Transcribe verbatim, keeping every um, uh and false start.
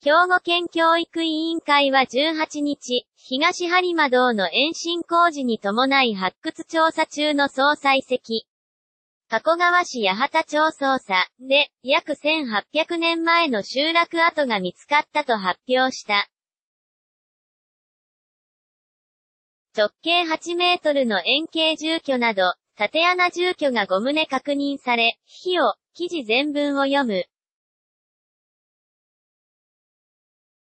兵庫県教育委員会はじゅうはちにち、東播磨道の延伸工事に伴い発掘調査中の総採石。加古川市八幡町捜査で、約せんはっぴゃくねんまえの集落跡が見つかったと発表した。直径はちメートルの円形住居など、縦穴住居がごとう確認され、費用、記事全文を読む。